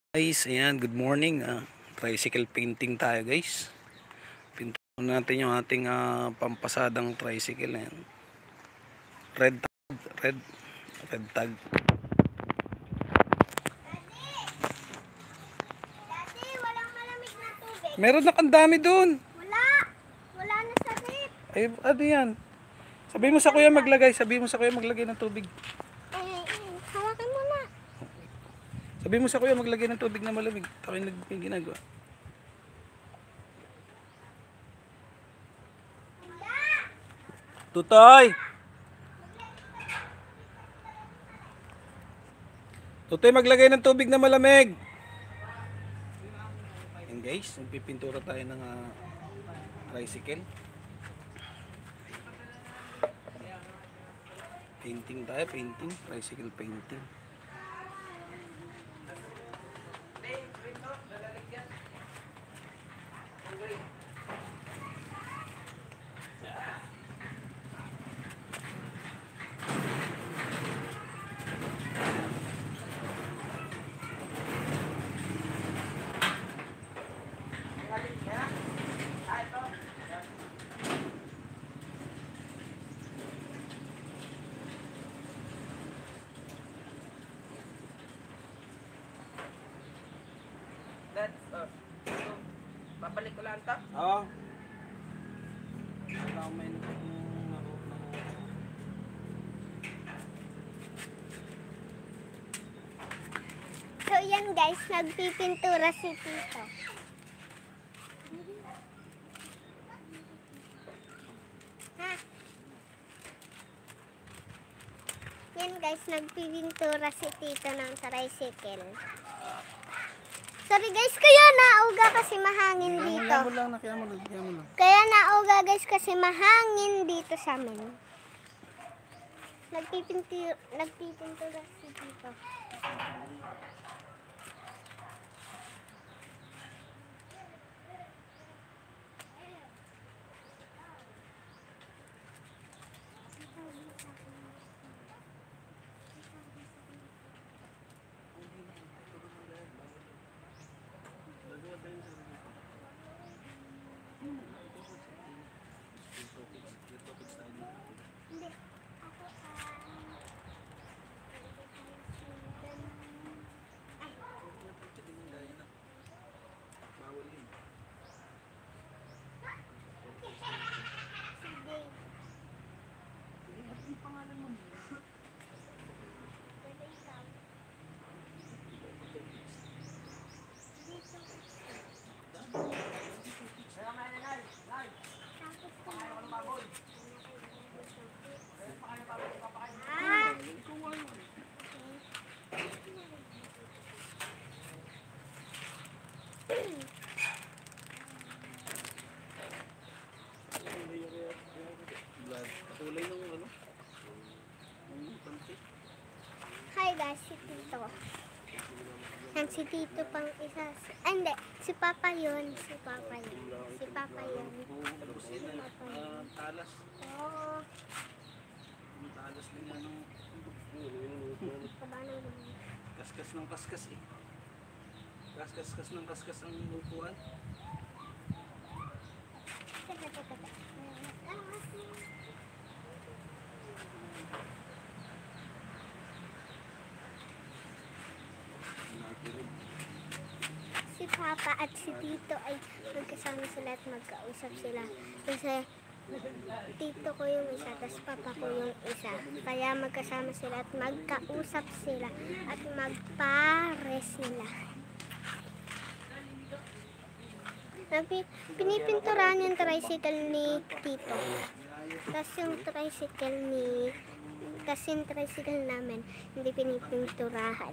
Guys, ayan, good morning. Tricycle painting tayo, guys. Pintuan natin yung ating pampasadang tricycle. Ayan. Red tag, red tag. Dati, walang malamig na tubig. Meron na kang dami doon. Wala. Wala na sa rip. Ay, ano yan? Sabihin mo sa kuya maglagay ng tubig. Hawakin mo na. Sabihin mo sa kuya maglagay ng tubig na malamig. Ako yung ginagawa. Tutoy! Tutoy, maglagay ng tubig na malamig. Ayan guys, nagpipintura tayo ng tricycle. Painting tayo, tricycle painting. Babalik ko lang ito. Oo. So yan guys, nagpipintura si Tito. Ha? Yan guys, nagpipintura si Tito ng tricycle. Sorry guys, kaya nauga kasi mahangin dito. Kaya mo lang. Kaya nauga guys kasi mahangin dito sa amin. Nagpipintura si Tito. Hindi. Ako, Kulay ng ano? Hi guys, si Tito. Yan si Tito pang isa. Hindi, si Papa yun. Si Papa yun. Talas. Oo. Talas din yan ng kaskas ng kaskas eh. Kaskas ng kaskas ang upuan. Si Papa at si Tito ay magkasama sila at magkausap sila. Kasi Tito ko yung isa, tapos Papa ko yung isa. Kaya magkasama sila at magkausap sila at magpare sila. Pinipinturahan yung tricycle ni Tito. Tapos yung tricycle namin, hindi pinipinturahan.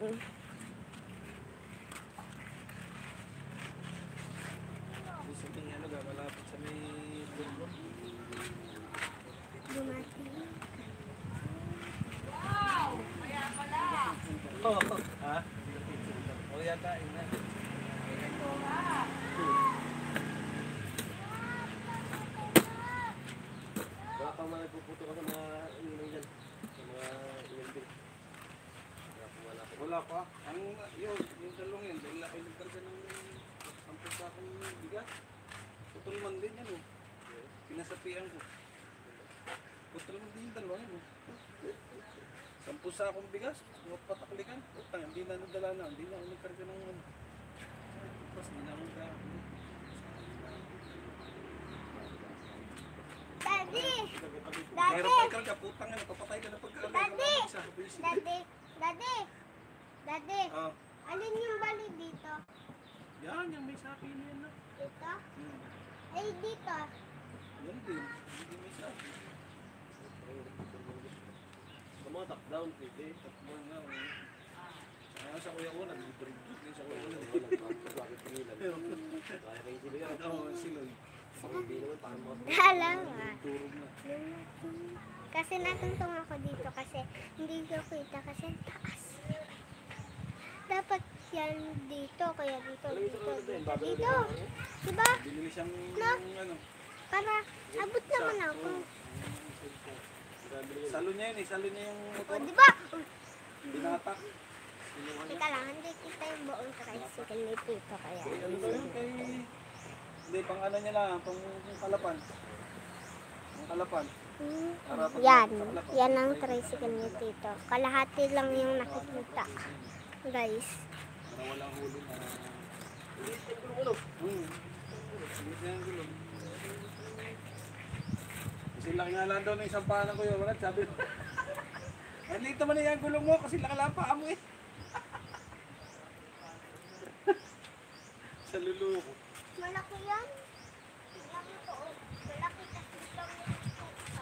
Malapit sa may dulo. Dumati. Ha? O yata, ina. Baka man nagpuputo ka sa mga ilang dyan. Sa mga ilang din. Wala pa. Ang yung dalawang yun, dahil Pagkakalian ko. Gusto lang din dalawa yun. 10 sakong bigas, pataklikan. Utang, hindi na nadala na. Hindi na ako nagkarga ng ano. Tapos hindi na ako nagkarga. Daddy! Meron Daddy! pa karga, putang nga, papatay ka na pagkarga. Daddy! Daddy! Daddy! Daddy! Ah, Alin yung bali dito? yan, yung may sapi na yan na. Dito? Ay, dito. Yan din, hindi may sapi. Tumatak down, pwede. Takbuhan nga. Sa kuya ko, nag-drink din sa kuya ko. Bakit pinilan? Kaya kayo sila yan. Oo, sila. Hindi naman, parang mga Alam nga. Turog na. Kasi natuntong ako dito kasi hindi ko kita kasi ang taas. Dapat yan dito, kaya dito. Diba? Binili siyang No. ano. Para abot naman ako. Salo niya yun eh, salo niya yung O, motor. diba? Binatak. Teka lang, hindi kita yung buong tricycle ni Tito kaya. Ano ba yun kay... Hindi, pang ano niya lang, pang kalapan. Pang kalapan. Yan. Yan ang tricycle ni Tito. Kalahati lang yung nakikita. Guys. Para walang huli na... Bilis na yung gulong. Kasi laki nga lang daw ng isang pahanan ko yun. Wala, sabi ko. Ay, lito man na yung gulong mo kasi laki lang paa mo eh. Sa luluko. Malaki yan. Malaki to. Malaki kasi lang yung tuta.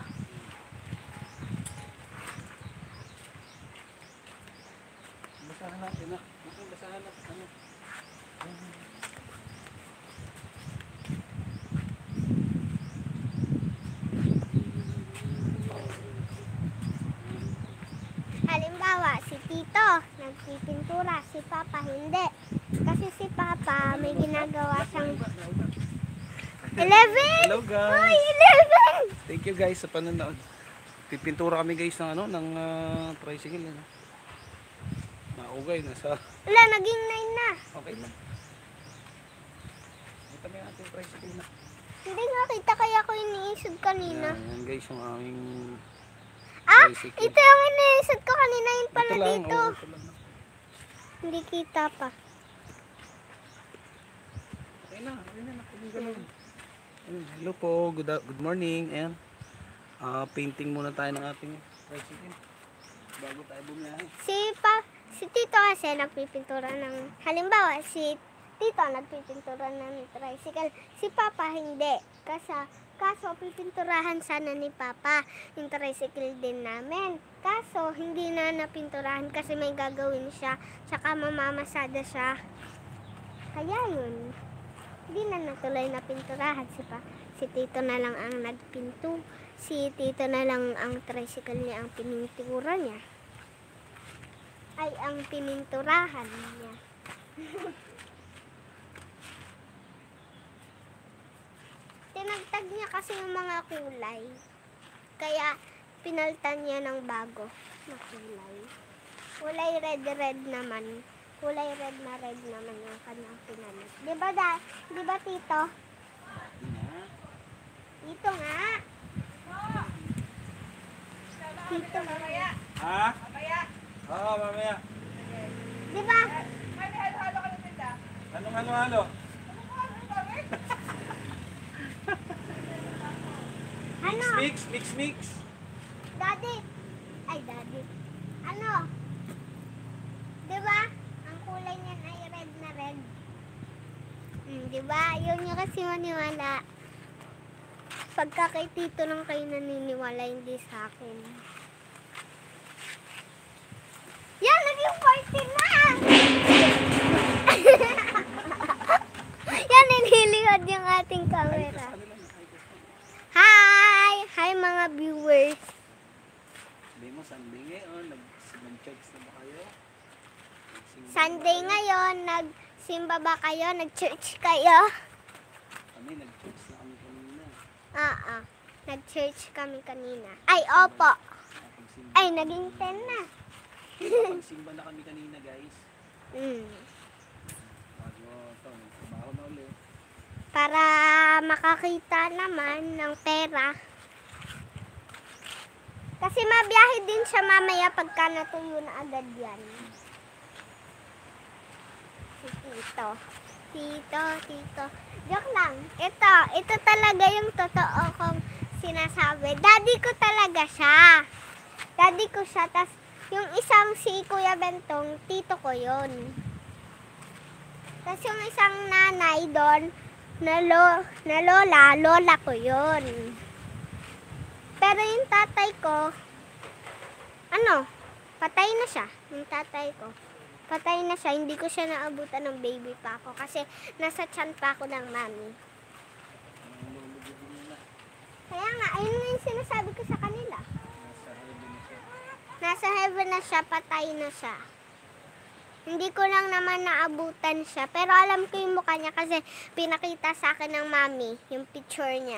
Basahan natin na. Basahan natin. Ano? Halimbawa, si Tito nagpipintura, si Papa hindi. Kasi si Papa may ginagawa siyang 11! Hello guys! Ay, 11! Thank you guys sa panonood. Pipintura kami guys ng ano, ng tricycle. Ano? Maugay na sa... Wala, naging 9 na. Okay lang. Ito may ating tricycle na. Hindi nga kita kaya ko iniisod kanina. Yan guys yung aming Ah, tricycle. ito yung iniisod ko kanina, yun pala Ito lang, dito. oh, ito lang. Hindi kita pa. Okay na, nakuling ka lang. Hello po, good morning. Ayan. Painting muna tayo ng ating tricycle. Bago tayo bumiyahe. Si Tito kasi nagpipintura ng, halimbawa, si Tito nagpipintura ng tricycle. Si Papa hindi. Kaso pipinturahan sana ni Papa yung tricycle din namin. Kaso hindi na napinturahan kasi may gagawin siya. Tsaka mamamasada siya. Kaya yun. Hindi na natuloy na pinturahan si Tito na lang ang nagpinto. Si Tito na lang ang tricycle niya ang pinintura niya. Ay, ang pininturahan niya. Tinagtag niya kasi yung mga kulay. Kaya pinaltan niya ng bago na kulay. Kulay red naman. Kulay red naman yung kanyang pinalit. Diba Tito? Tito nga. Tito nga. Ha? Oo, mamaya. Diba? Anong halo-halo? Ano? Mix. Daddy. Ay, Daddy. Ano? Diba? Ang kulay niyan ay red na red. Diba? Yun yung kasi maniwala. Pagka kay Tito lang kayo naniniwala, hindi sa akin. Yan! Naging 14 na! Yan, nililihod yung ating camera. Hi! Hi mga viewers. Hindi mo, Sunday ngayon. Nag-church na ba kayo? Sunday ngayon, nagsimba ba kayo? Nag-church kayo? Kami, nag-church na kami kanina. Nag-church kami kanina. Ay, opo. Ay, naging 10 na. Pagsimba na kami kanina guys. Mm. Bago ito, trabaho na ulit. Para makakita naman ng pera. Kasi mabiyahe din siya mamaya pagka natuyo na agad yan. Si Tito. Tito. Joke lang. Ito talaga yung totoo kong sinasabi. Daddy ko talaga siya. Daddy ko siya. Tas yung isang si Kuya Bentong, tito ko yun. Tas yung isang nanay doon, na lola ko yun. Pero yung tatay ko, patay na siya. Yung tatay ko, patay na siya. Hindi ko siya naabutan ng baby pa ako kasi nasa tiyan pa ako ng mami. Kaya nga, ayun nga yung sinasabi ko sa kanila. Nasa heaven na siya, patay na siya. Hindi ko lang naman naabutan siya. Pero alam ko yung mukha niya kasi pinakita sa akin ng mami, yung picture niya.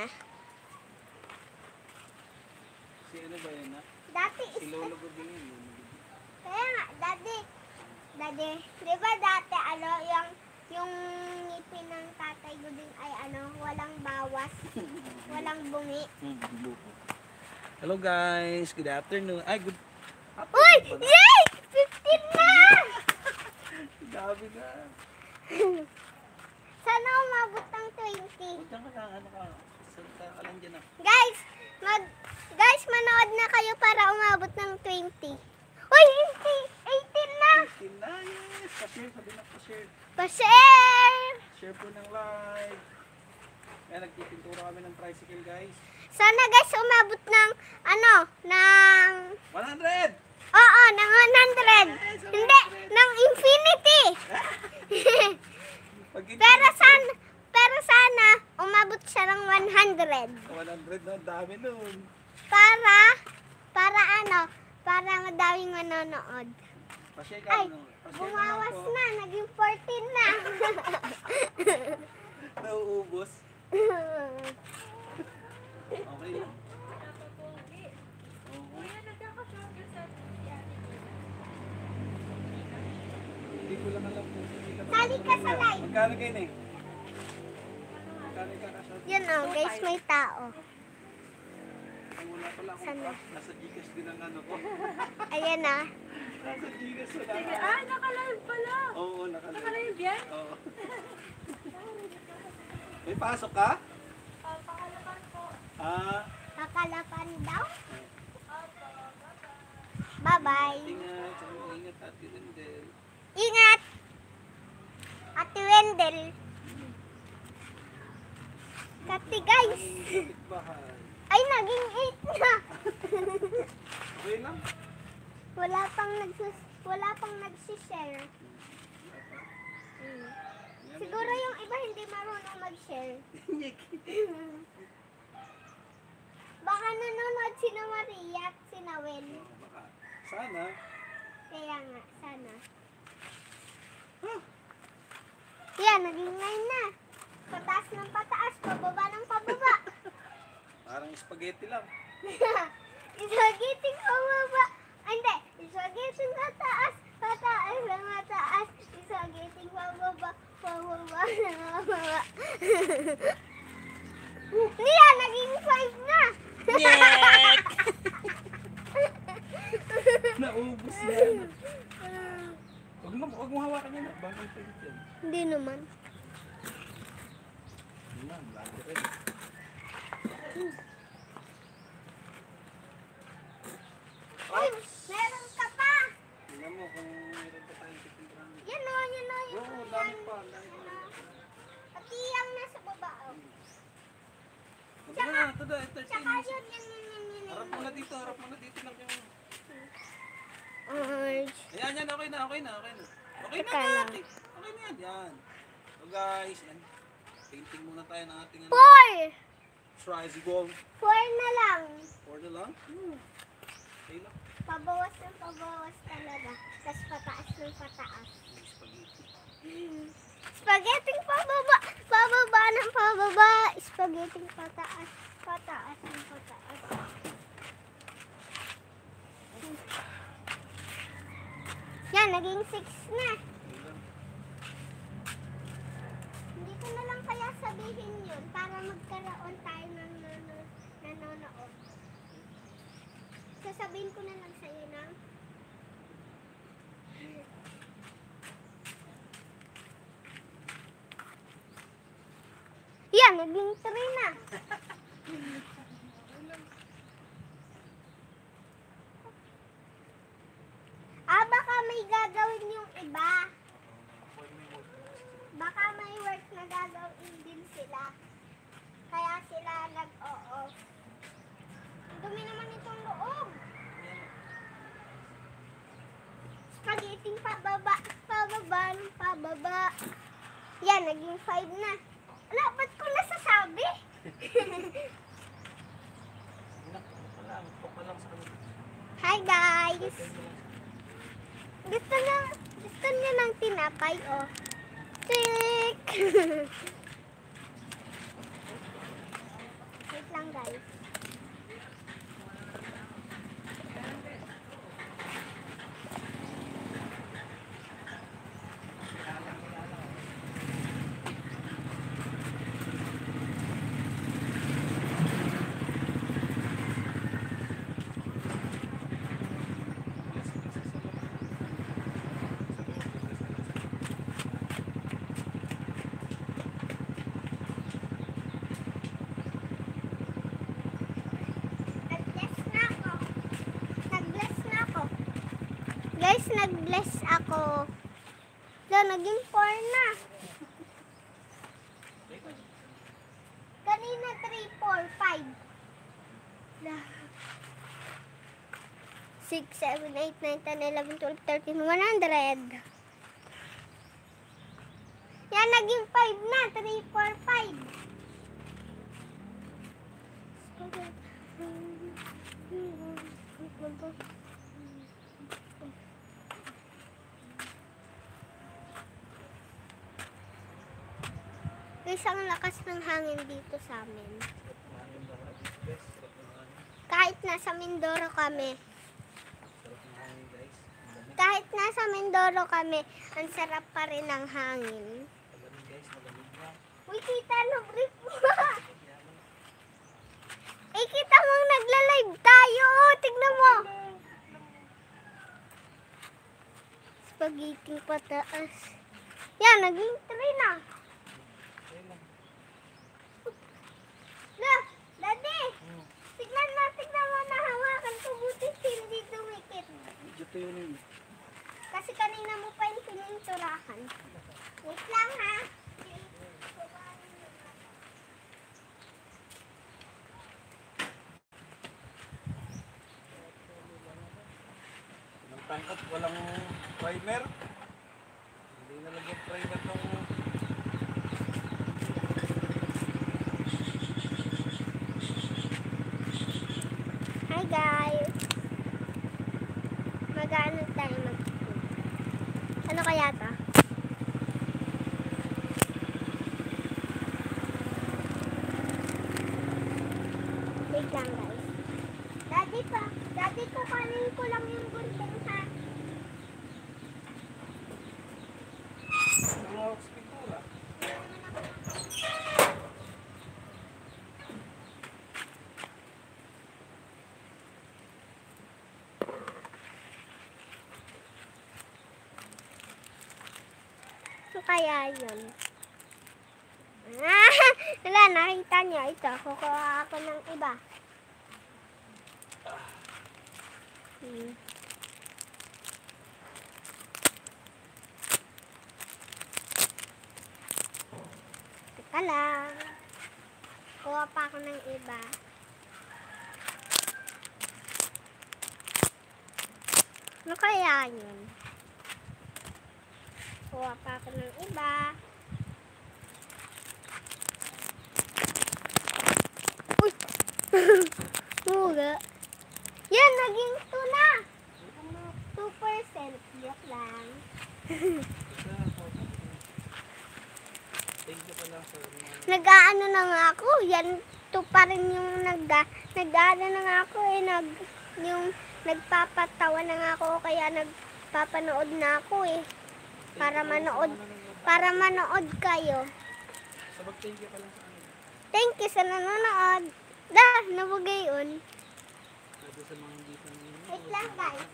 Si ano ba yun, ha? Dati Si Lolo Gubing yun. Kaya nga, Daddy, di ba dati yung ngipin ng tatay Gubing ay walang bawas, walang bungi. Hello guys, good afternoon. Ay, good. Uy! Yay! 15 na! Gabi na. Sana umabot ng 20. Huwag ka lang, salita ka lang dyan, Guys, manood na kayo para umabot ng 20. Uy, 18 na! 15 na, yes. Pa-share, sabi na pa-share. Pa-share! Share po ng live. Kaya nagpipintura kami ng tricycle, guys. Sana guys, umabot ng, ng... 100! Oo, ng 100. Hindi, ng infinity. Pero sana, umabot siya ng 100. 100 na, dami nun. Para madaming manonood. Pa-share ka Ay, nun. Pa-share bumawas naman po. na, naging 14 na. Nauubos. Okay lang. Hindi ko lang alam kung hindi ka Sali ka sa live. Magkano kayo na eh? Magkano ka ka-shot? Yun guys, may tao. Ay, wala pala akong Sana. craft. Nasa Gcash din ang ano ko. Ayan na. Nasa Gcash wala. Naka-live pala. Oo, nakalive. Naka-live yan? Oo. May pasok ka? Pakalapan po. Kakalapan daw. Bye-bye. Ingat. Ingat at Wendel. Ingat! Ate Wendel. Kati guys. Bahay. Ay, naging 8 na. Okay lang. Wala pang nagsishare. Siguro yung iba hindi marunong mag-share. Baka nanonood si na Maria at si na Wen. Baka. Sana. Kaya nga, sana. Yan, naging 9 na. Pataas ng pataas, pababa ng pababa. Parang spaghetti lang. Spaghetti pababa. Hindi, spaghetti pataas, pataas ng mataas. Spaghetti pababa, pababa ng pababa. Niya, naging 5 na. Naubos yan. Huwag mo hawakan yan. Bagay pa yun. Hindi naman. Yan, bagay rin. Uy, meron ka pa. Tingnan mo kung meron pa tayong titindrang. Yan o, yan o, yan o. Oo, dami pa. Dami pa. Pati yung nasa baba o. Ito na, ito na. Tsaka yun, yan. Harap mo na dito lang yung... Arch. Ayan, okay na. Okay na Teka nga, lang. ate. Okay na yan. So guys, yan. Painting muna tayo ng ating 4! tricycle. 4 na lang. 4 na lang? Okay lang. Pabawas ng pabawas talaga. Tapos pataas ng pataas. Spaghetti. Spaghetti pababa. Pababa ng pababa. Spaghetti pataas. Pataas ng pataas. Yan, naging 6 na. Hindi ko na lang kaya sabihin para magkaroon tayo ng nanonood. Sasabihin ko na lang sa'yo na. Yan, naging 3 na. Baka may gagawin yung iba. Baka may work na gagawin din sila. Kaya sila nag-o-off. Dumi naman itong loob. Spaghetti pababa, pababa, pababa. Yan, naging 5 na. Wala, ba't ko nasasabi? Hi guys! Gusto niyo ng tinapay, oh. Tik! Wait lang guys. Guys, nag-bless ako. So, naging 4 na. Kanina 3, 4, 5. 6, 7, 8, 9, 10, 11, 12, 13, 100. Yan, naging 5 na. 3, 4, 5. Guys, ang lakas ng hangin dito sa amin. Kahit nasa Mindoro kami. Kahit nasa Mindoro kami, ang sarap pa rin ng hangin. Uy, kita no, brief mo. Kita mo nagla-live tayo. Tignan mo. Spaghetti pataas. Yan, naging 3 na. Daddy, tignan mo na hawakan ko buti hindi dumikit. Kasi kanina mo pa yung pininturahan. Wait lang ha. Ng tangkap, walang primer. Hindi nalagyan primer ng... Hi guys! Mag-ano tayo mag-food? Ano kaya ta? Wait lang guys. Daddy ko kanin ko lang yung gunting ha. Kaya yun. Wala, nakita niyo. Ito, kukuha ako ng iba. Teka lang. Kuha pa ako ng iba. Ano kaya yun? Kuha pa ako ng iba. Uy! Muga. Yan, naging 2 na. 2%. Joke lang. Nag-aano na nga ako. Yan, 2 pa rin yung nag-aano na nga ako eh. Yung nagpapatawa na nga ako kaya nagpapanood na ako eh. Para manood kayo. Sabag thank you pa lang sa kanila. Thank you sa nanonood. Dah, nabugay yun. Wait lang guys.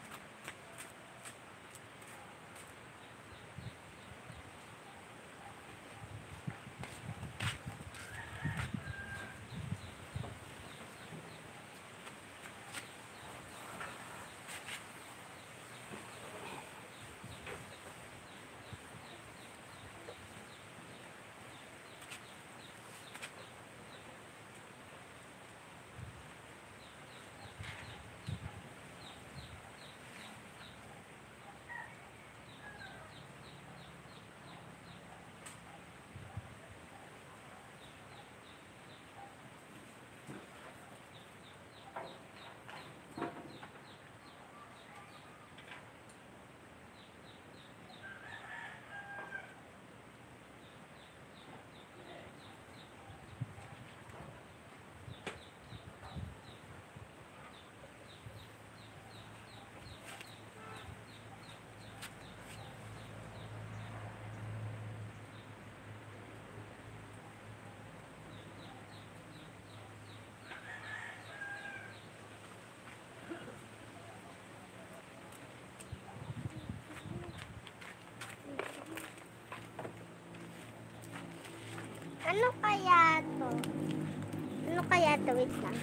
Ano kaya to? Ano kaya to? Wait lang.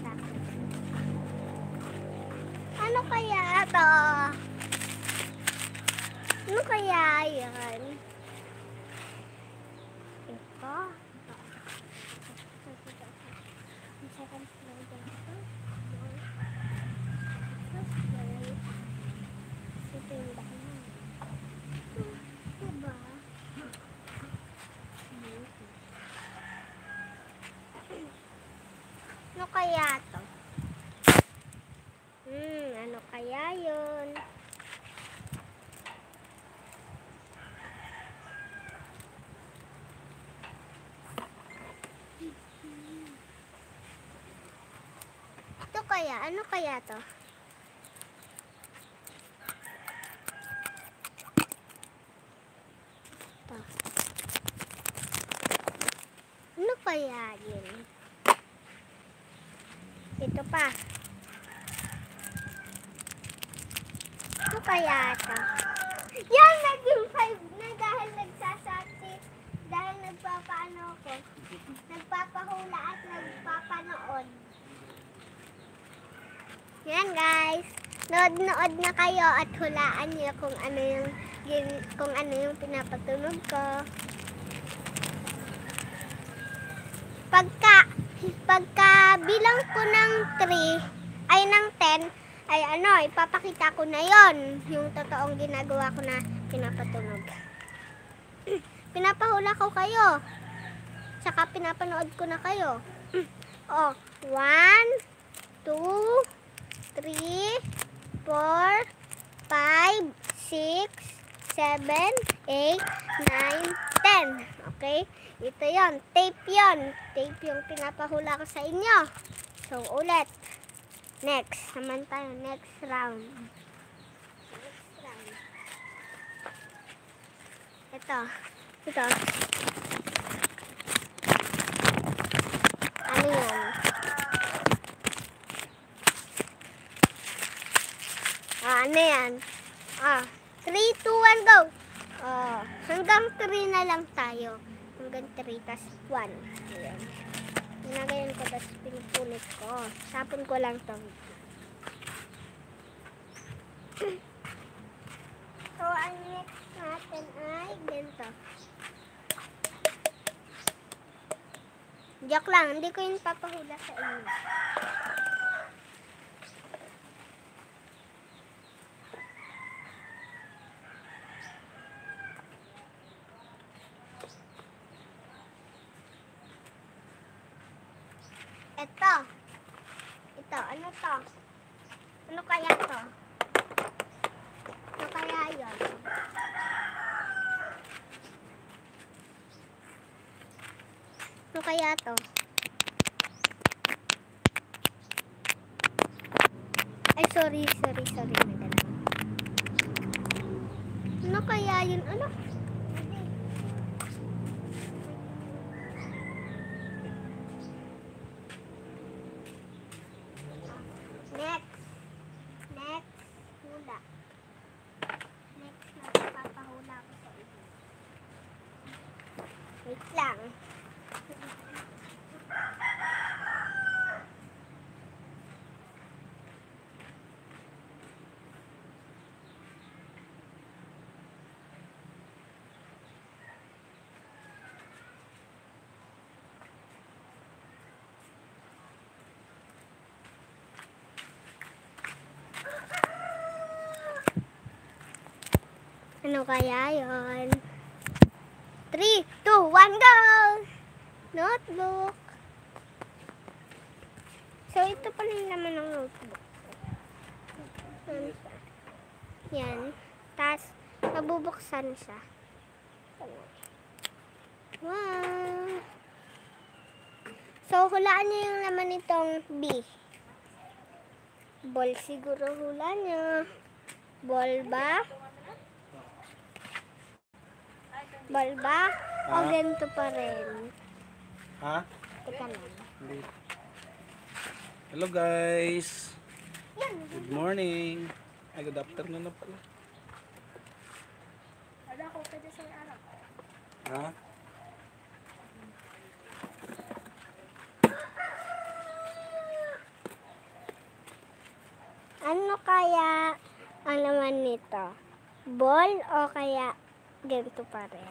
Ano kaya to? Ano kaya yan? Ito. Ito yung dahil. Diba? Ano kaya to? Ano kaya yun? Ito kaya? Ano kaya to? Ito. Ano kaya yun? Ito pa. Ano kaya ito? Yan! Naging 5 na dahil nagsasati. Dahil nagpapaano ko. Nagpapahula at nagpapanood. Yan guys. Nood-nood na kayo at hulaan niyo kung ano yung pinapatunog ko. Pagka bilang ko ng 3 ay ng 10 ay ipapakita ko na yon yung totoong ginagawa ko na pinapatunog. Pinapahula ko kayo. Tsaka pinapanood ko na kayo. 1, 2, 3, 4, 5, 6, 7, 8, 9, 10. Okay? Ito yon, tape yon. Tape yung pinapahula ko sa inyo. So, ulit. Next. Naman tayo. Next round. Next round. Ito. Ito. Ano yan? Ano yan? 3, 2, 1, go! Hanggang 3 na lang tayo. Hanggang 3, tas 1. Ayan. Ginagayon ko, tas pinupunit ko. Sapon ko lang to. So, ang next natin ay ganito. Joke lang, hindi ko yung papahula sa inyo. Ito, ano to? Ano kaya to? Ano kaya yun? Ano kaya to? Ay, sorry. Madala. Ano kaya yun? Ano Wait lang. Ano kaya yon? 3, 2, 1, go! Notebook. So, ito pala yung laman ng notebook. Yan. Tapos, nabubuksan siya. Wow! So, hulaan niyo yung laman nitong B. Ball siguro hula niyo. Ball ba? Ball ba? O ganito pa rin? Ha? Teka lang. Hindi. Hello guys. Yan. Good morning. Ay, good afternoon na pala. Wala ko pwede sa araw. Ha? Ano kaya ang laman nito? Ball o kaya ganito pa rin?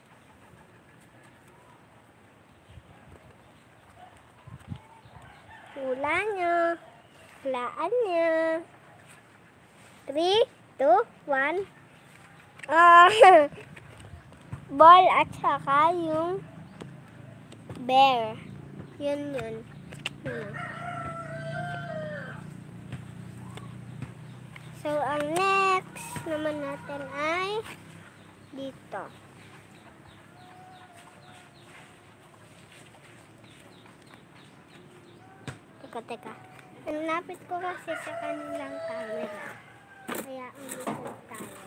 Hula nyo. Hulaan nyo. 3, 2, 1. Ball at saka yung bear. Yun. So, ang next naman natin ay dito. Teka. Nanapit ko kasi sa kanilang camera. Kaya ang likod tayo.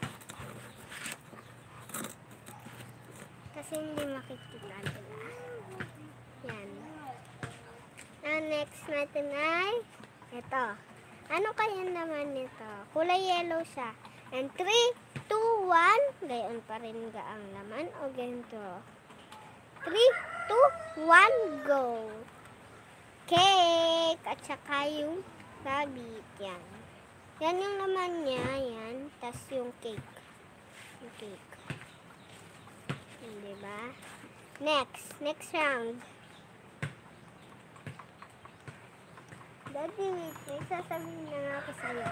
Kasi hindi makikita nila. Yan. Ang next natin ay ito. Ano kaya naman nito? Kulay yellow siya. And 3, 2, 1. Gayon pa rin ga ang laman o ganito. 3, 2, 1, go! Cake! At saka yung rabbit. Yan. Yan yung laman niya. Yan. Tapos yung cake. Yung cake. Yan, diba? Next round. Daddy, wait. May sasabihin na nga ako sa'yo.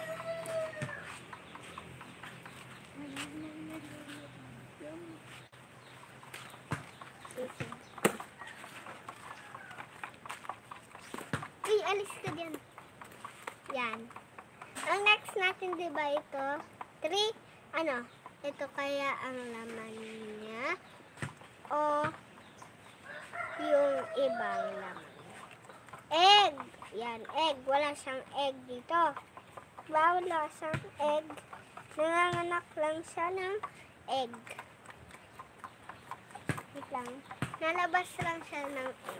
Uy, alis ka dyan. Yan. Ang next natin, diba ito? 3, ito kaya ang laman niya o yung ibang laman? Egg! Yan, egg. Wala siyang egg dito. Wala siyang egg. Nanganganak lang siya ng egg. Wait lang. Nalabas lang siya ng egg.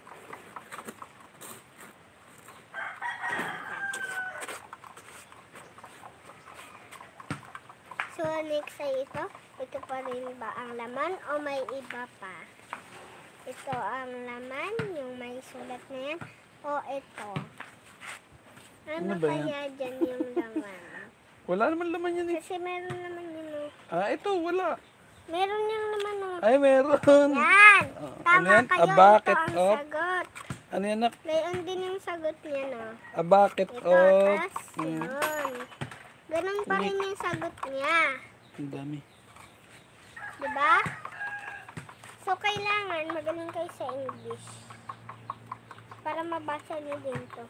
So, next ay ito. Ito pa rin ba ang laman o may iba pa? Ito ang laman, yung may sulat na yan. O ito. Ano Ano ba yan? kaya dyan yung laman? Wala naman laman yan eh. Kasi meron naman yun. Ito, wala. Meron yung laman. Ay, meron. Yan! Tama Ano yan? kayo. A bucket Ito ang of? sagot. Ano yan, nak? Gayon din yung sagot niya, no? A bucket Ito, of... tas yun. Ganun pa rin yung sagot niya. Ang dami. Diba? So, kailangan magaling kayo sa English. Para mabasa niyo din to.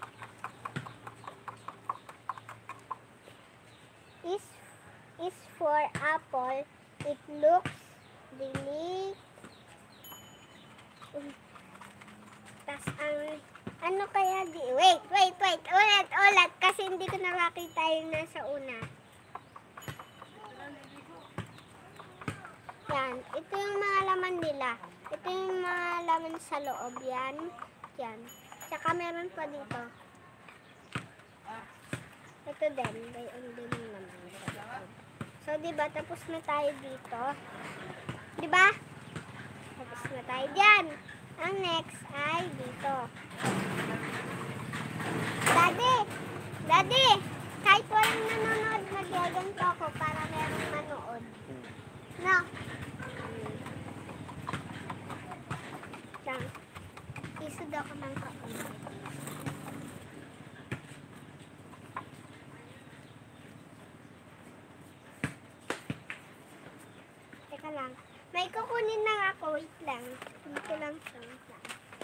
Is for apple. It looks delicious. Tas ang ano kaya di... Wait. Ulit. Kasi hindi ko nakakita yung nasa una. Yan. Ito yung mga laman nila. Ito yung mga laman sa loob. Yan. Tsaka meron pa dito. Ito din. Gayon din yung laman sa loob. So, diba? Tapos na tayo dito. Diba? tayo dyan. Ang next ay dito. Daddy! Daddy! Kahit walang nanonood, nagyaganto ako para merong manood. No? Lang. Isod ako ng kaunti. Teka lang. May kukunin lang ako. Wait lang. Dito lang siya. Wait lang.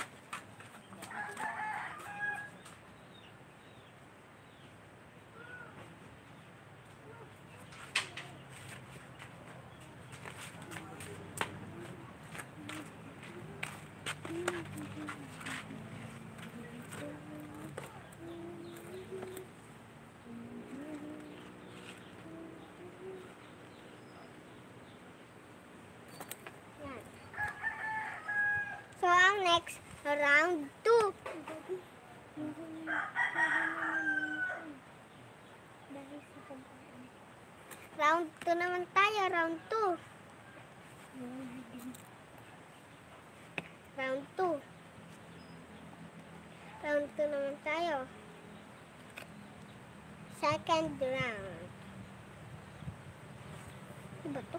Yan. So, ang next, round 2. Round 2 naman tayo, round 2. Round 2. Round 2 naman tayo. Second round. Ano ba to?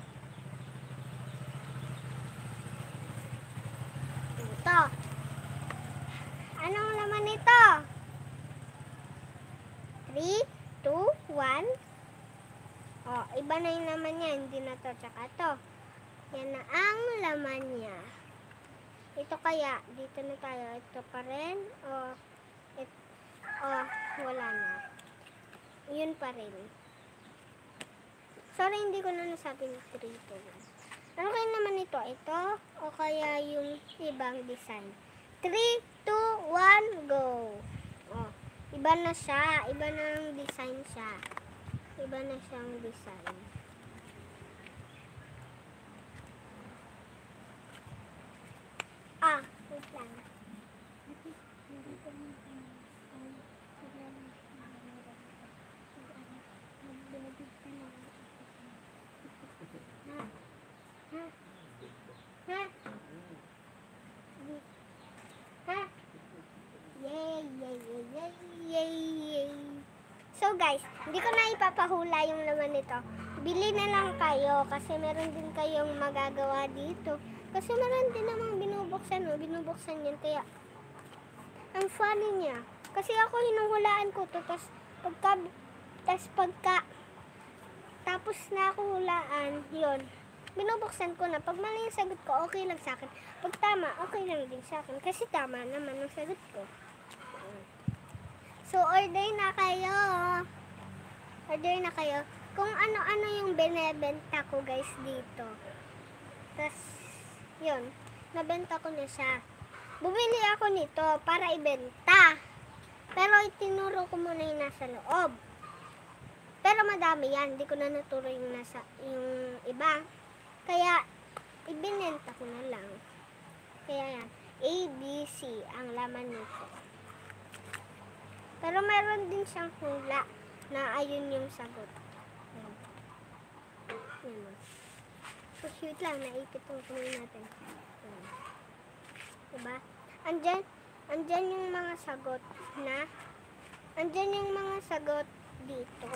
Ito. Anong laman nito? 3, 2, 1. Oh, iba na yung laman niya. Hindi na to. Tsaka to. Yan na ang laman niya. Ito kaya. Dito na tayo. Ito pa rin. Wala na. Yun pa rin. Sorry, hindi ko na nasabi ng 3, 2, 1. Ano kaya naman ito? Ito? O kaya yung ibang design? 3, 2, 1, go! Oh, iba na siya. Iba na ang design siya. Iba na siyang design. Wait lang. Yay! So guys, hindi ko na ipapahula yung laman nito. Bili na lang kayo kasi meron din kayong magagawa dito. Kasi meron din namang binubuksan yan. Kaya, ang funny niya. Kasi ako hinuhulaan ko to. Tapos na ako hulaan, yun. Binubuksan ko na. Pag mali yung sagot ko, okay lang sa akin. Pag tama, okay lang din sa akin. Kasi tama naman ang sagot ko. So, order na kayo. Order na kayo. Kung ano-ano yung binebenta ko guys dito. Tapos, yun. Nabenta ko na siya. Bumili ako nito para ibenta. Pero itinuro ko muna yung nasa loob. Pero madami yan. Hindi ko na naturo yung iba. Kaya, ibinenta ko na lang. Kaya yan. A, B, C ang laman nito. Pero meron din siyang hula na ayun yung sagot. Yan. So, cute lang. Naipit yung kunin natin. Yan. Diba? Andyan yung mga sagot na andyan yung mga sagot dito.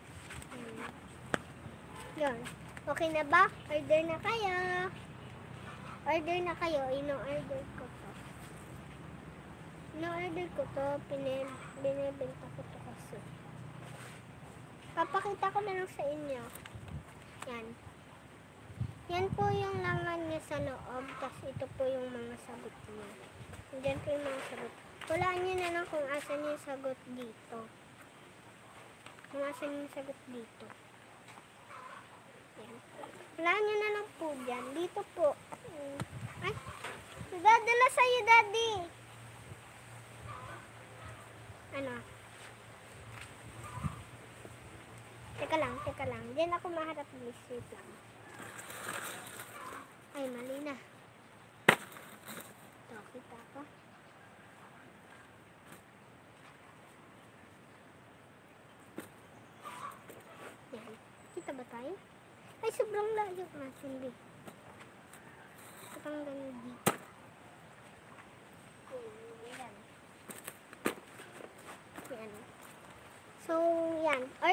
Yun. Okay na ba? Order na kayo. Order na kayo. Ino-order ko to. Ino-order ko to. Binibenta ko to kasi. Papakita ko na lang sa inyo. Yan. Yan po yung laman niya sa loob. Tapos ito po yung mga sagot niya. Diyan po yung mga sagot. Hulaan nyo na lang kung asan yung sagot dito. Kung asan yung sagot dito. Yan. Hulaan nyo na lang po dyan. Dito po. Ay! Dadala sa'yo, Daddy! Ano? Teka lang. Diyan ako maharap ng sleep lang. Ay, mali na. Ito, kita ko. Yan. Kita ba tayo? Ay, sobrang layo natin, di. Katang ganun dito.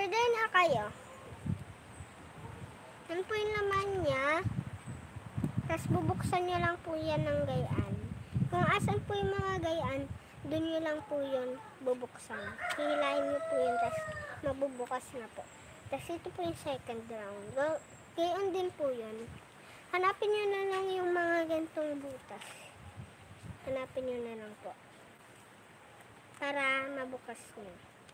Order na kayo. Yan po yung laman niya. Tapos bubuksan nyo lang po yan ng gayaan. Kung asan po yung mga gayaan, doon nyo lang po yun bubuksan. Hihilahin nyo po yun, tapos mabubukas na po. Tapos ito po yung second round. Gayon din po yun. Hanapin nyo na lang yung mga gantong butas. Hanapin nyo na lang po. Para mabukas nyo.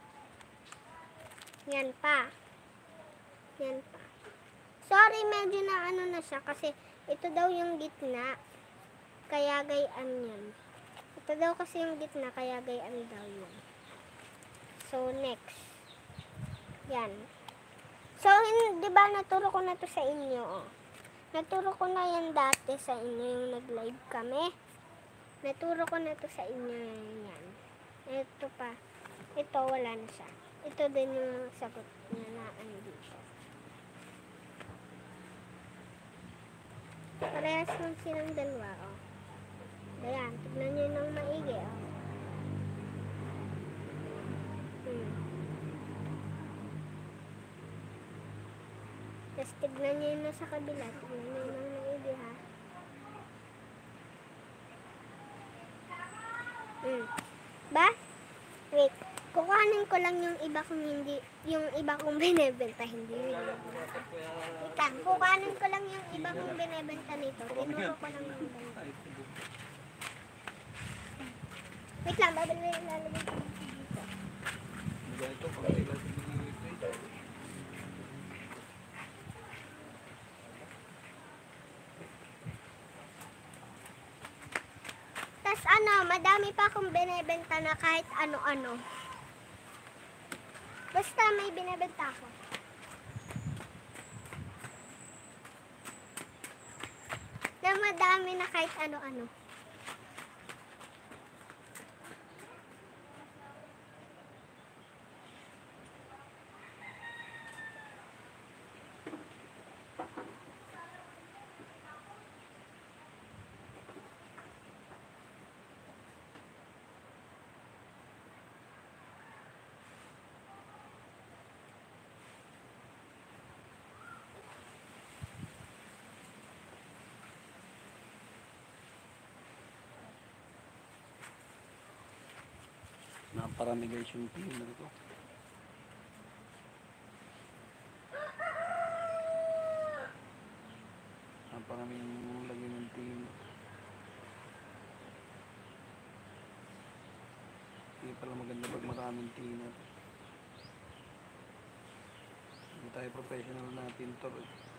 Yan pa. Yan pa. Sorry, medyo na ano na siya kasi ito daw yung gitna. Kaya gayaan yan. Ito daw kasi yung gitna, kaya gayaan daw yun. So, next. Yan. So, di ba naturo ko na to sa inyo, oh. Naturo ko na yan dati sa inyo yung nag-live kami. Naturo ko na to sa inyo yan. Ito pa. Ito, wala na siya. Ito din yung sagot na andito. Parehas lang silang dalawa, oh. Ayan, tignan nyo ng maigi, oh. Tapos tignan nyo yun sa kabila. Tignan nyo ng maigi, ha. Ba? Wait. Kukuhanin ko lang yung iba kong hindi, yung iba kong binebenta, hindi yung binebenta. Wait lang, kukuhanin ko lang yung iba kong binebenta nito. Tinuro ko lang yung benta. Wait lang, lalagay ko dito. Ganito, pag sila sinigilip. Tas ano, madami pa akong binebenta na kahit ano-ano. Basta may binebenta ako. Na madami na kahit ano-ano. Naparami guys yung pin na ito. Naparami yung lagay ng pin. Hindi pala maganda pag maraming tina. Hindi tayo professional na pintor.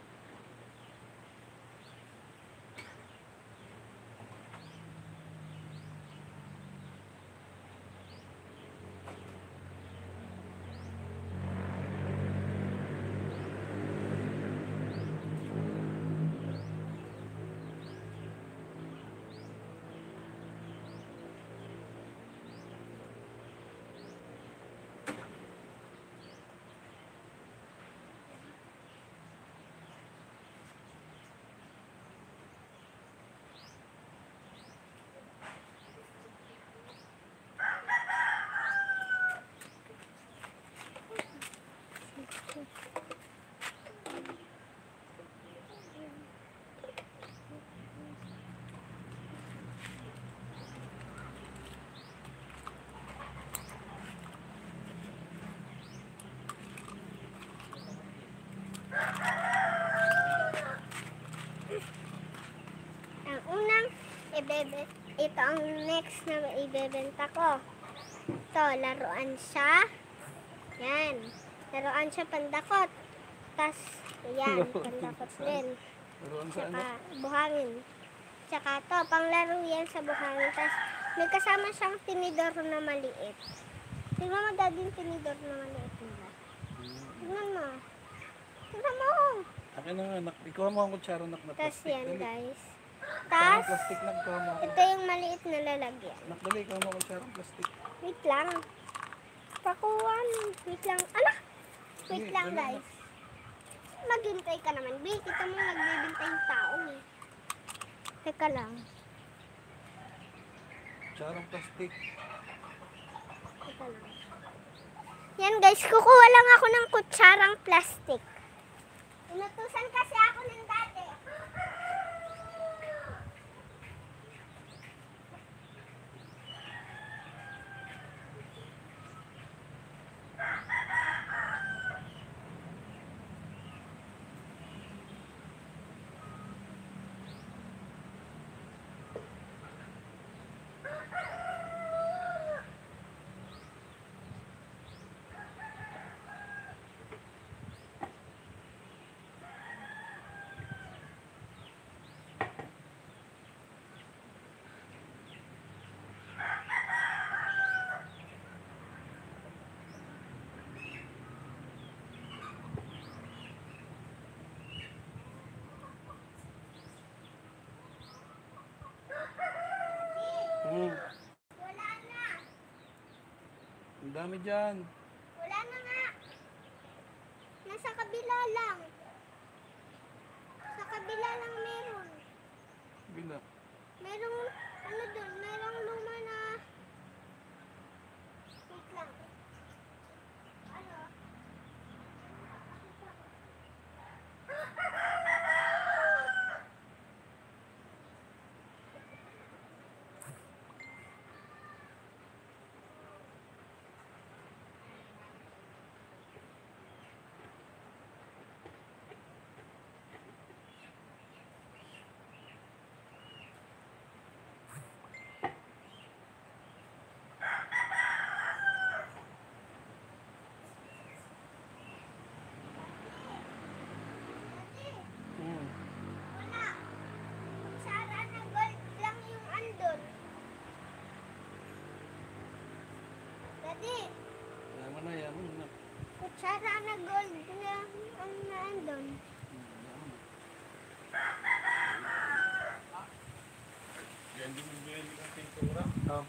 Ito ang next na ibebenta ko. Ito, laruan siya. Yan. Laruan siya pandakot. Tas, yan, pandakot din. Laruan sa ano? Tsaka, buhangin. Tsaka to, panglaro yan sa buhangin. Tas, may kasama siyang tinidor na maliit. Tingnan mo dad yung tinidor na maliit nila. Tingnan mo. Tingnan mo. Akin na nga, anak. Ikaw mo ang kutsara na Tas, plastic. yan Dali. guys. Kutsara Tas, plastic na ikaw mo. ito yung maliit na lalagyan. Anak, dali. Ikaw mo ang kutsara plastic. Wait lang. Pakuhan. Wait lang. Ala! Wait Sige, lang dali, guys. Maghintay ka naman. Be, kita mo nagbibintay yung tao eh. Teka lang. Kutsara plastic. Teka lang. Yan guys, kukuha lang ako ng kutsarang plastic. Inutusan kasi ako ng dati. Wala na. Ang dami dyan. Wala na nga. Nasa kabila lang. Sa kabila lang meron. Bila. Merong, ano dun, merong luma na... Wait lang. Ano? Hmm. Wala. Kutsara na gold lang yung andon. Daddy, Yaman na. kutsara na gold lang ang naandon. Oh.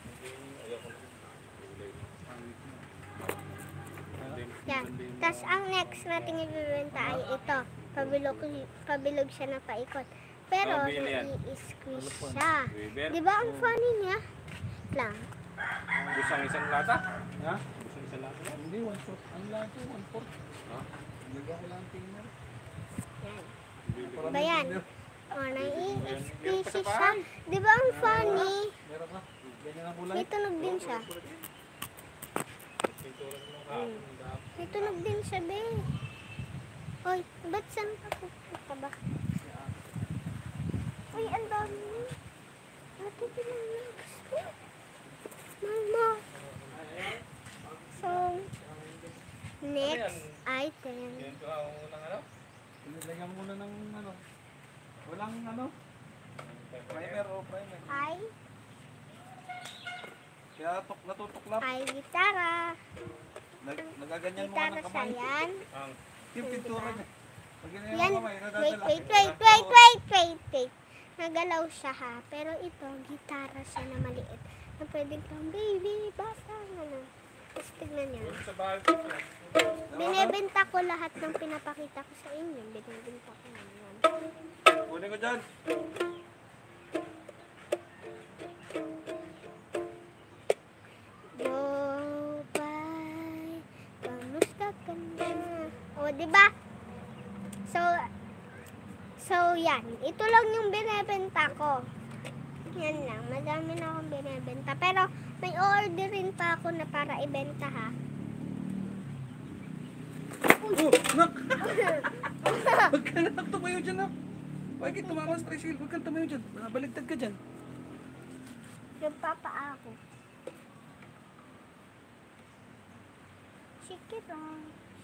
Yan. Tapos ang next natin ibibenta ay ito. Pabilog siya na paikot. Pero i-squeeze siya. Di ba ang funny niya? Lang. Isang lata? Ha? Isang lata? Hindi, 1/4. Ang lato, 1/4. Ha? Nagawa ko lang tingnan. Yan. Ba yan? O, nai-squeeze siya. Di ba ang funny? Meron ka? Ganyan ang kulay? May tunog din siya. May tunog din siya, be. Oy, ba't saan ka pupunta ba? Uy, ang dami. Ate, pinanags ko. Mama. So, next item. Ganito ang unang ano? Nilagyan mo muna ng ano. Walang ano. Primer o primer. Ay, Kaya natutuklap. ay gitara. Nagaganyan mo Gitara ng sa kamay. yan. Yung pintura niya. Pag ganyan Yan, ang kamay, wait, nadadala. wait. Nagalaw siya ha. Pero ito, gitara siya na maliit. Na pwede kang baby, bata na na. Tapos tignan niyo. Sa bahay ko. Binebenta ko lahat ng pinapakita ko sa inyo. Binebenta ko na yan. Kunin ko dyan. Go, bye. Kamusta ka na? O, diba? So, yan. Ito lang yung binebenta ko. Yan lang. Madami na akong binebenta. Pero, may orderin pa ako na para ibenta ha. Oh, nak! Huwag ka na tumayo dyan, nak. Huwag ka tumama sa tricycle. Huwag ka tumayo dyan. Baligtad ka dyan. Nagpapa ako. Sikirong.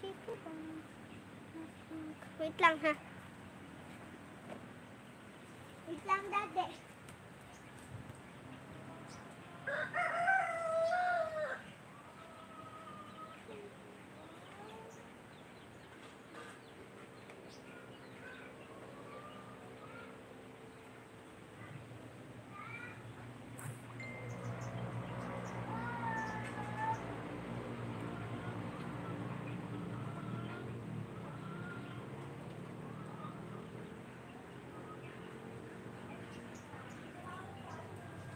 Wait lang ha. Wait lang, dade.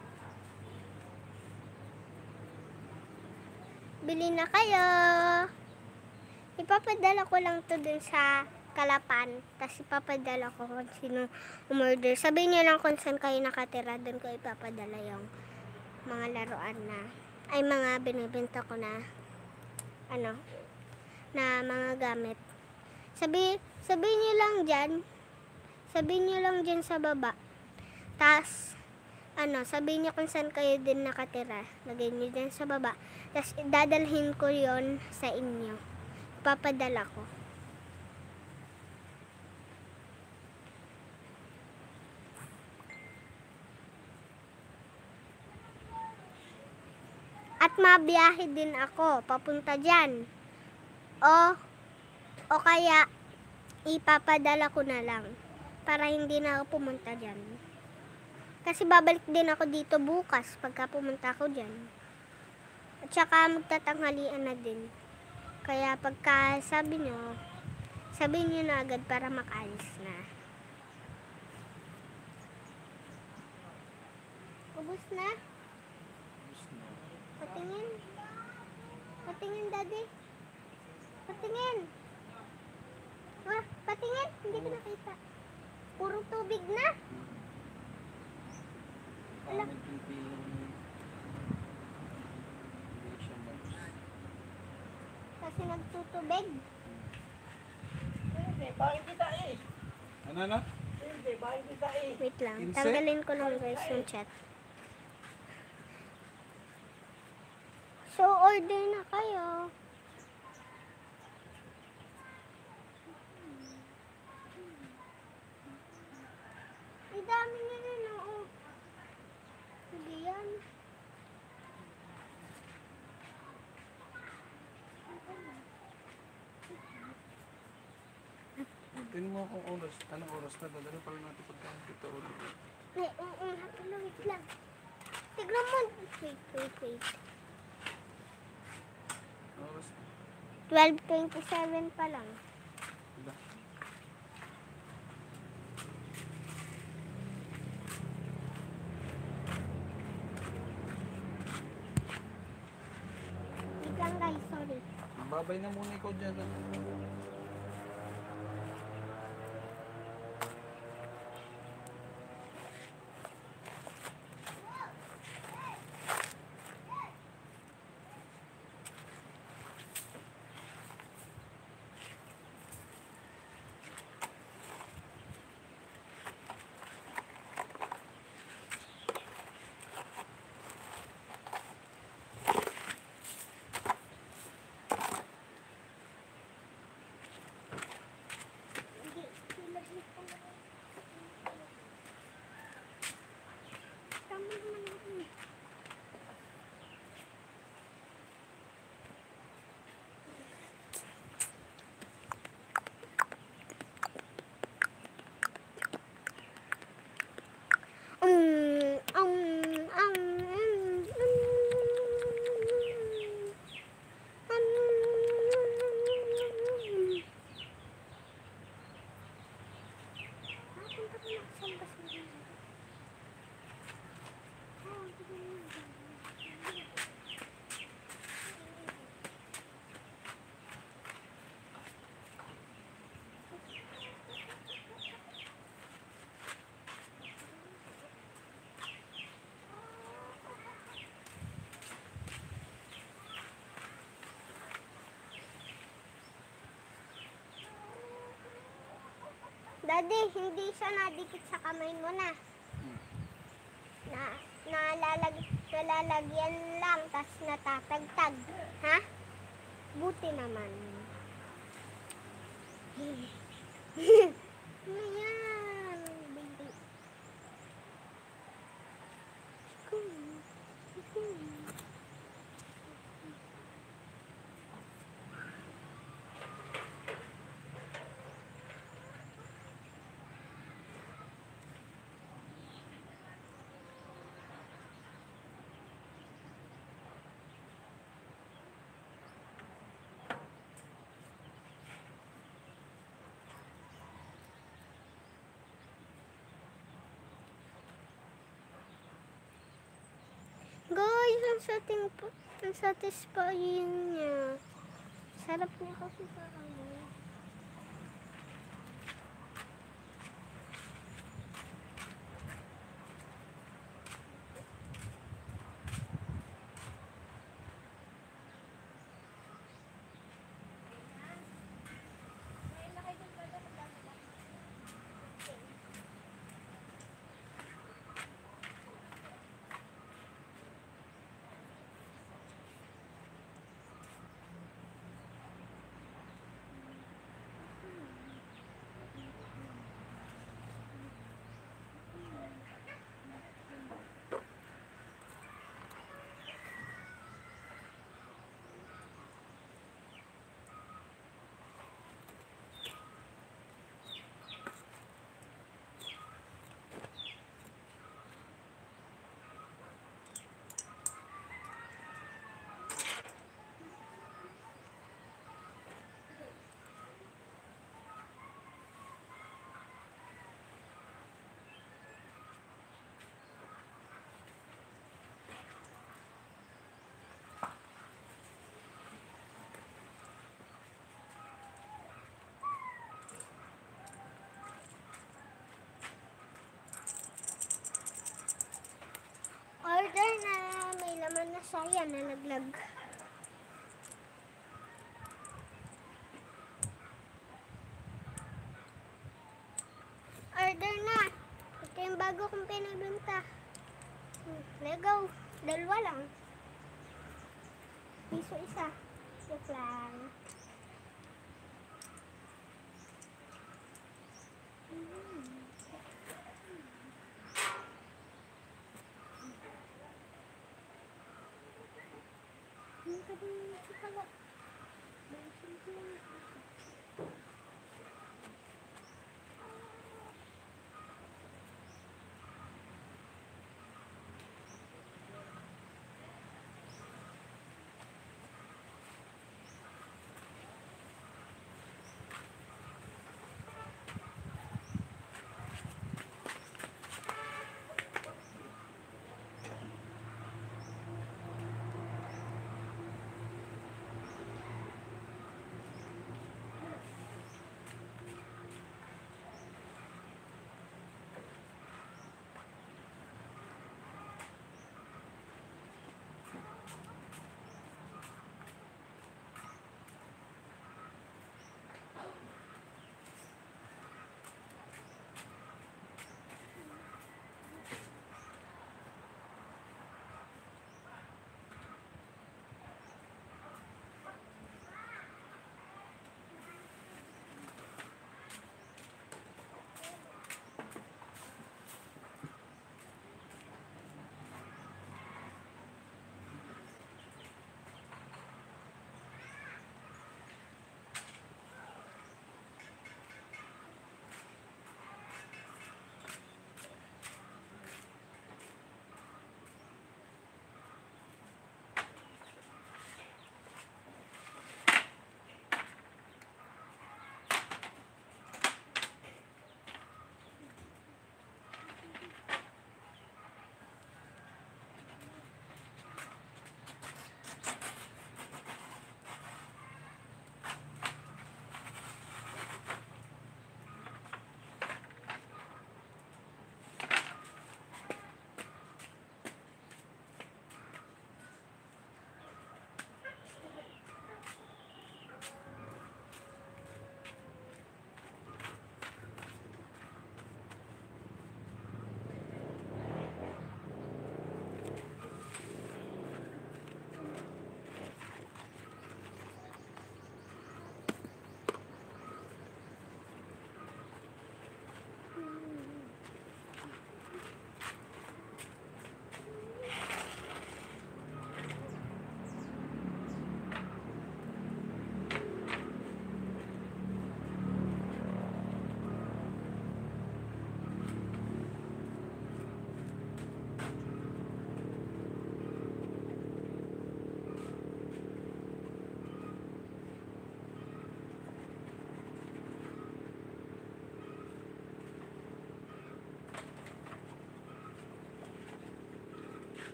Bili na kayo. Ipapadala ko lang to dun sa Kalapan. Tapos ipapadala ko kung sino umorder. Sabihin niyo lang kung saan kayo nakatira. Dun ko ipapadala yung mga laruan na, ay mga binibenta ko na, ano, na mga gamit. Sabihin niyo lang dyan. Sabihin niyo lang dyan sa baba. Tapos, ano, sabihin niyo kung saan kayo din nakatira. Lagay niyo dyan sa baba. Tapos, dadalhin ko yon sa inyo. Papadala ko. At mabiyahe din ako papunta dyan. O kaya, ipapadala ko na lang. Para hindi na ako pumunta dyan. Kasi babalik din ako dito bukas pagka pumunta ako dyan. At saka magtatanghalian na din. Kaya pagka sabihin nyo na agad para makaalis na. Ubus na? Patingin. Patingin, Daddy. Patingin. Wah, patingin. Hindi ko nakita. Puro tubig na. Ala. Kasi nagtutubig. Hindi, bahay kita eh. Ano? Hindi, bahay kita eh. Wait lang. Insect? Tanggalin ko lang guys yung chat. So, order na kayo. Ang dami na rin, oo. Sige yan. Tingnan mo kung oras. Anong oras na? Dadali pala natin pagkakita ulit. Wait lang. Tignan mo. Wait. Oras. 12:27 pa lang. Diba? Wait lang guys, sorry. Babay na muna ikaw dyan. Tama naman ako. Daddy, hindi siya nadikit sa kamay mo na. Nalalagyan lang, tas natatagtag. Ha? Buti naman. Ayan, baby. Guys, ang satisfying niya. Sarap niya kasi sa amoy. Order na. May laman na saya. Nalaglag. Order na. Ito yung bago kong pinabenta. Lego. Dalawa lang. Piso isa. Joke lang.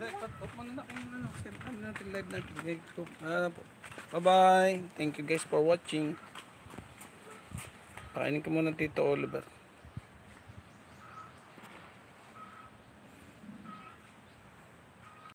Pat mo na kung ano. Ano natin live natin. Bye-bye. Thank you guys for watching. Pakainin ko muna Tito Oliver.